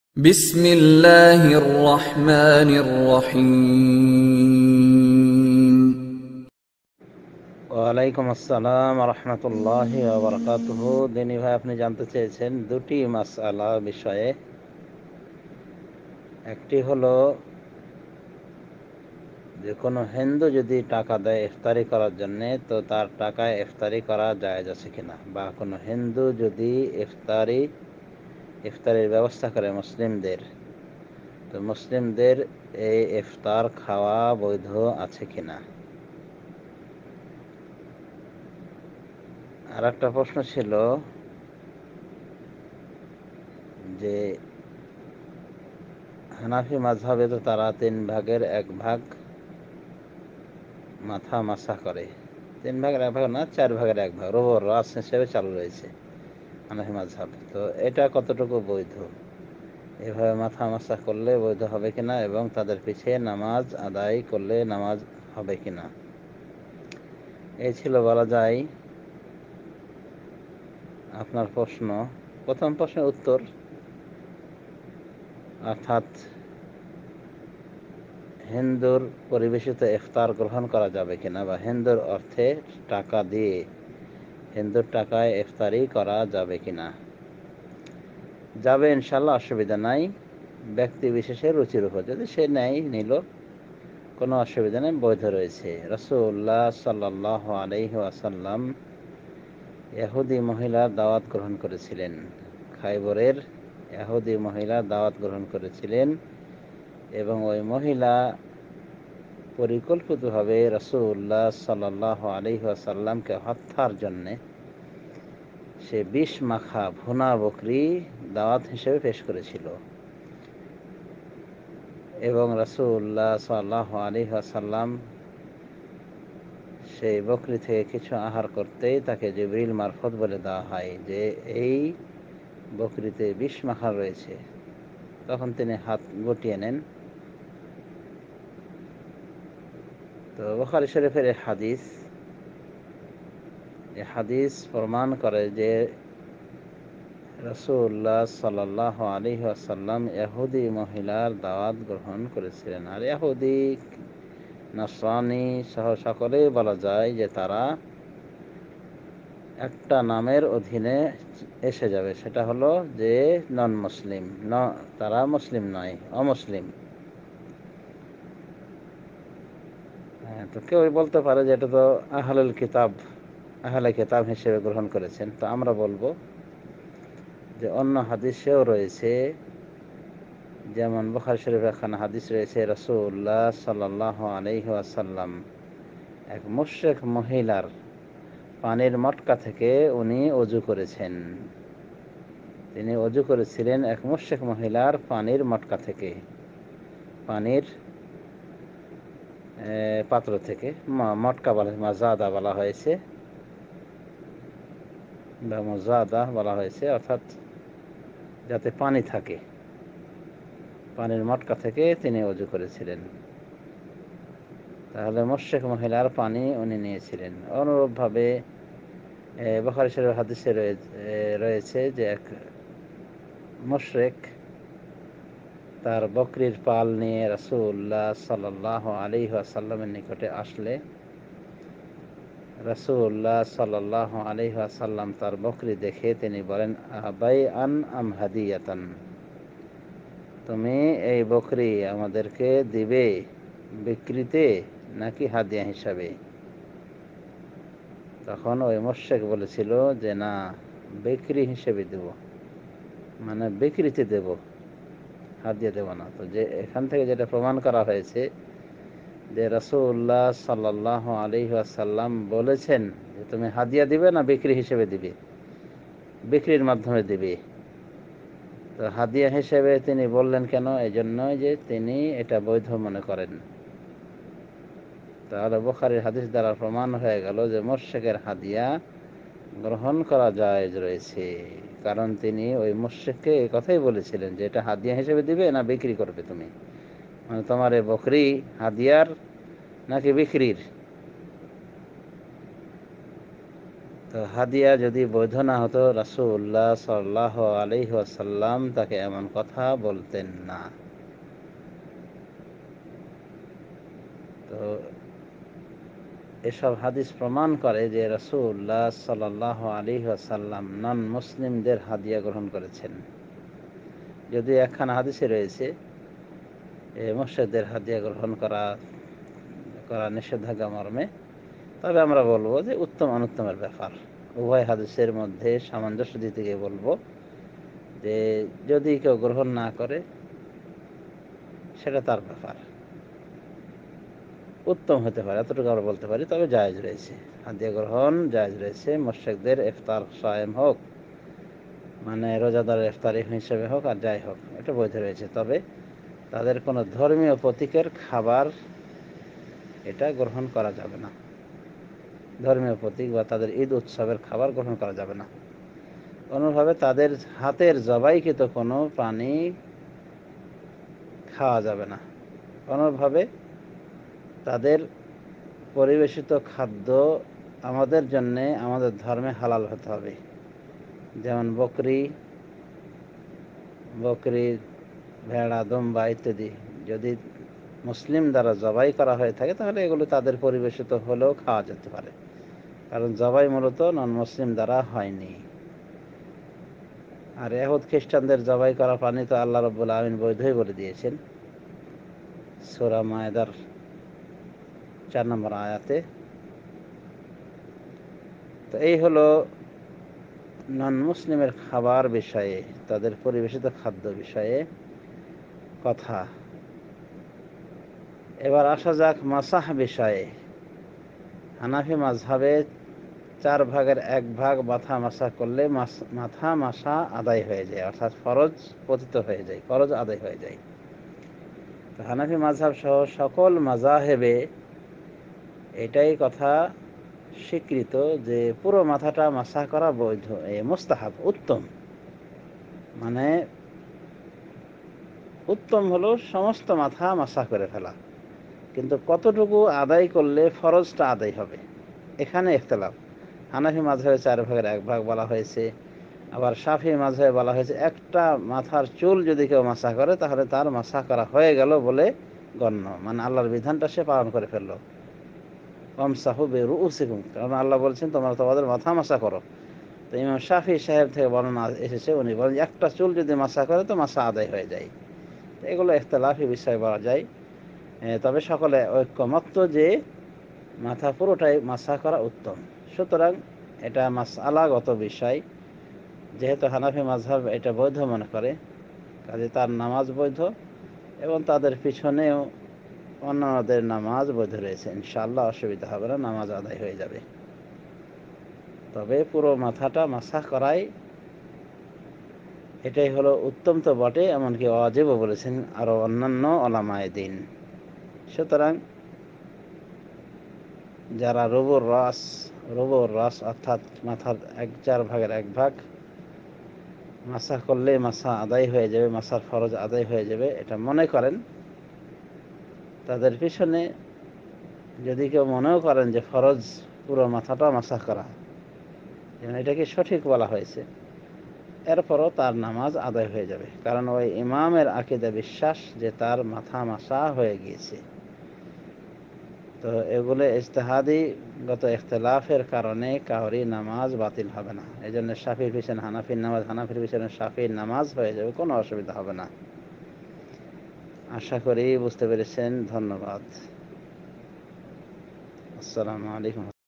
بسم الله الرحمن الرحيم ওয়ালাইকুম আসসালাম রহমতুল্লাহি ওয়া বারাকাতুহু। দিনী ভাই, আপনি জানতে চেয়েছেন দুটি মাসআলা বিষয়ে। একটি হলো যে কোনো হিন্দু যদি টাকা দেয় ইফতারি করার জন্য, তো তার টাকায় ইফতারি করা জায়েজ আছে কিনা, বা কোনো হিন্দু যদি ইফতারির ব্যবস্থা করে মুসলিমদের, তো মুসলিমদের এই ইফতার খাওয়া বৈধ আছে কিনা। আর একটা প্রশ্ন ছিল যে হানাফি মাযহাবে তো তারা 3 ভাগের 1 ভাগ মাথা মাসা করে। 3 ভাগের 1 ভাগ না, 4 ভাগের 1 ভাগ রোবর রাস হিসেবে চালু রয়েছে হানাফি মাযহাব। তো এটা কতটুকু বৈধ, এভাবে মাথা মাসা করলে বৈধ হবে কিনা, এবং তাদের পিছিয়ে নামাজ আদায় করলে নামাজ হবে কিনা। এই ছিল বলা যায় আপনার প্রশ্ন। প্রথম প্রশ্নের উত্তর, অর্থাৎ হিন্দুর পরিবেশিত ইফতার গ্রহণ করা যাবে কিনা, বা হিন্দুর অর্থে টাকা দিয়ে হিন্দুর টাকায় ইফতারি করা যাবে কিনা। যাবে ইনশাল্লাহ, অসুবিধা নাই। ব্যক্তি বিশেষের রুচির উপর, যদি সে নেয় নিল, কোনো অসুবিধা নেই, বৈধ রয়েছে। রাসূলুল্লাহ সাল্লাল্লাহু আলাইহি ওয়াসাল্লাম ইহুদি মহিলার দাওয়াত গ্রহণ করেছিলেন। খায়বরের ইহুদি মহিলা দাওয়াত গ্রহণ করেছিলেন, এবং ওই মহিলা পরিকল্পিতভাবে রাসূলুল্লাহ সাল্লাল্লাহু আলাইহি ওয়াসাল্লামকে হত্যার জন্যে সে ২০ মাখা ভুনা বকরি দাওয়াত হিসেবে পেশ করেছিল, এবং রাসূলুল্লাহ সাল্লাল্লাহু আলাইহি ওয়াসাল্লাম সেই বকরি থেকে কিছু আহার করতেই তাকে জিবরিল মারফত বলে দেওয়া হয় যে এই বকরিতে ২০ মাখা রয়েছে। তখন তিনি হাত গুটিয়ে নেন। তো বুখারী শরীফের এই হাদিস প্রমাণ করে যে রাসূলুল্লাহ সাল্লাল্লাহু আলাইহি ওয়াসাল্লাম ইহুদি মহিলার দাওয়াত গ্রহণ করেছিলেন। আর ইহুদি নাসরানী সহ সকলেই বলা যায় যে তারা একটা নামের অধীনে এসে যাবে, সেটা হলো যে নন মুসলিম, তারা মুসলিম নয়, অমুসলিম। তো কেউ বলতে পারে যে এটা তো আহলে কিতাব হিসেবে গ্রহণ করেছেন। তো আমরা বলবো যে অন্য হাদিসেও রয়েছে, যেমন বুখারী শরীফে একখানা হাদিস রয়েছে, রাসূলুল্লাহ সাল্লাল্লাহু আলাইহি ওয়াসাল্লাম এক মুশরিক মহিলার পানির মটকা থেকে উনি ওযু করেছেন। তিনি ওযু করেছিলেন এক মুশরিক মহিলার পানির মটকা থেকে, পানির পাত্র থেকে। মটকা বলা, মাজাদা বলা হয়েছে, বা মুজাদা বলা হয়েছে, অর্থাৎ যাতে পানি থাকে, পানির মটকা থেকে তিনি ওযু করেছিলেন। তাহলে মুশরিক মহিলার পানি উনি নিয়েছিলেন। অনুরূপভাবে বুখারী শরীফের হাদিসে রয়েছে যে এক মুশরিক তার বকরির পাল নিয়ে রাসূলুল্লাহ সাল্লাল্লাহু আলাইহি ওয়াসাল্লামের নিকটে আসলে রাসূলুল্লাহ সাল্লাল্লাহু আলাইহি ওয়াসাল্লাম তার বকরি দেখে তিনি বলেন, আবাইআন আম হাদিয়াতান, তুমি এই বকরি আমাদেরকে দিবে বিক্রিতে নাকি হাদিয়া হিসাবে। তখন ওই মুশরিক বলেছিল যে না, বিক্রি হিসেবে দেব, মানে বিক্রিতে দেব, হাদিয়া দেব না। তো যে এখান থেকে যেটা প্রমাণ করা হয়েছে যে রাসূলুল্লাহ সাল্লাল্লাহু আলাইহি ওয়াসাল্লাম বলেছেন যে তুমি হাদিয়া দিবে না বিক্রি হিসেবে দিবে, বিক্রির মাধ্যমে দিবে। তো হাদিয়া হিসেবে তিনি বললেন কেন? এই জন্যই যে তিনি এটা বৈধ মনে করেন। তাহলে বুখারীর হাদিস দ্বারা প্রমাণ হয়ে গেল যে মুশরিকের হাদিয়া গ্রহণ করা জায়েজ রয়েছে, কারণ তিনি ওই মুশরিককে এই কথাই বলেছিলেন যে এটা হাদিয়া হিসেবে দিবে না বিক্রি করবে তুমি, মানে তোমার এই বকরি হাদিয়ার নাকি বিক্রির। তো হাদিয়া যদি বৈধ না হতো রাসূলুল্লাহ সাল্লাল্লাহু আলাইহি ওয়াসাল্লাম তাকে এমন কথা বলতেন না। তো এসব হাদিস প্রমাণ করে যে রাসূলুল্লাহ সাল্লাল্লাহু আলাইহি ওয়াসাল্লাম নন মুসলিমদের হাদিয়া গ্রহণ করেছেন। যদি একখানা হাদিসে রয়েছে মুশরিকদের হাদিয়া গ্রহণ করা নিষেধাজ্ঞা মর্মে, তবে আমরা বলবো যে উত্তম অনুত্তমের ব্যাপার। উভয় হাদিসের মধ্যে সামঞ্জস্য দিতে গিয়ে বলবো যে যদি কেউ গ্রহণ না করে সেটা তার ব্যাপার, উত্তম হতে পারে এতটুকু আমরা বলতে পারি। তবে জায়েজ রয়েছে, হাদিয়া গ্রহণ জায়েজ রয়েছে। মুশরিকদের ইফতার সায়েম হোক, মানে রোজাদার ইফতারি হিসেবে হোক আর যাই হোক, এটা বৈধ রয়েছে। তবে তাদের কোনো ধর্মীয় প্রতীকের খাবার এটা গ্রহণ করা যাবে না। ধর্মীয় প্রতীক বা তাদের ঈদ উৎসবের খাবার গ্রহণ করা যাবে না। অন্যভাবে তাদের হাতের জবাইকৃত কোনো প্রাণী খাওয়া যাবে না। অন্যভাবে তাদের পরিবেশিত খাদ্য আমাদের জন্যে, আমাদের ধর্মে হালাল হতে হবে। যেমন বকরি, ভেড়া, দুম্বা ইত্যাদি যদি মুসলিম দ্বারা জবাই করা হয়ে থাকে তাহলে এগুলো তাদের পরিবেশিত হলেও খাওয়া যেতে পারে, কারণ জবাই মূলত নন মুসলিম দ্বারা হয়নি। আর ইহুদ খ্রিস্টানদের জবাই করা প্রাণী তো আল্লাহ রাব্বুল আলামিন বৈধই বলে দিয়েছেন সূরা মায়েদার 4 নম্বর আয়াতে। তো এই হলো নন মুসলিমের খাবার বিষয়ে, তাদের পরিবেশিত খাদ্য বিষয়ে কথা। এবার আসা যাক মাসাহ বিষয়ে। হানাফি মাযহাবে 4 ভাগের 1 ভাগ মাথা মাসাহ করলে মাথা মাসা আদায় হয়ে যায়, অর্থাৎ ফরজ পতিত হয়ে যায়, ফরজ আদায় হয়ে যায়। তো হানাফি মাযহাব সহ সকল মাযহাবে এটাই কথা স্বীকৃত যে পুরো মাথাটা মাসাহ করা বৈধ, মুস্তাহাব, উত্তম। মানে উত্তম হলো সমস্ত মাথা মাসাহ করে ফেলা, কিন্তু কতটুকু আদায় করলে ফরজটা আদায় হবে এখানে ইখতিলাফ। হানাফি মাযহাবে 4 ভাগের 1 ভাগ বলা হয়েছে, আবার শাফিঈ মাযহাবে বলা হয়েছে একটা মাথার চুল যদি কেউ মাসাহ করে তাহলে তার মাসাহ করা হয়ে গেল বলে গণ্য, মানে আল্লাহর বিধানটা সে পালন করে ফেললো। ওয়ামসাহু বিরুউসিকুম, কারণ আল্লাহ বলছেন তোমরা তোমাদের মাথা মাসাহ করো। তো ইমাম শাফিঈ সাহেব থেকে বর্ণনা এসেছে, উনি বলেন একটা চুল যদি মাসাহ করে তো মাসাহ আদায় হয়ে যায়। তো এগুলো ইখতিলাফি বিষয় বলা যায়। তবে সকলে ঐক্যমত্য যে মাথা পুরোটাই মাসাহ করা উত্তম। সুতরাং এটা মাসআলাগত বিষয়, যেহেতু হানাফি মাযহাব এটা বৈধ মনে করে, কাজে তার নামাজ বৈধ এবং তাদের পিছনেও অন্যান্যদের নামাজ বৈধ রয়েছে। ইনশাআল্লাহ অসুবিধা হবে না, নামাজ আদায় হয়ে যাবে। তবে পুরো মাথাটা মাসাহ করাই এটাই হলো উত্তম তো বটে, এমনকি ওয়াজিবও বলেছেন আরো অন্যান্য উলামায়ে দ্বীন। সুতরাং যারা রুবুর রাস অর্থাৎ মাথার 4 ভাগের 1 ভাগ মাসাহ করলে মাসা আদায় হয়ে যাবে, মাসার ফরজ আদায় হয়ে যাবে এটা মনে করেন, তাদের পিছনে যদি কেউ মনেও করেন যে ফরজ পুরো মাথাটা মাসাহ করা, এটাকে সঠিক বলা হয়েছে, এরপরও তার নামাজ আদায় হয়ে যাবে, কারণ ওই ইমামের আকীদা বিশ্বাস যে তার মাথা মাসা হয়ে গিয়েছে। তো এগুলো ইজতিহাদি গত ইখতিলাফের কারণে কাউরি নামাজ বাতিল হবে না। এই জন্য শাফির পিছনে হানাফির নামাজ, হানাফির পিছনে শাফির নামাজ হয়ে যাবে, কোনো অসুবিধা হবে না। আশা করি বুঝতে পেরেছেন। ধন্যবাদ। আসসালামু আলাইকুম।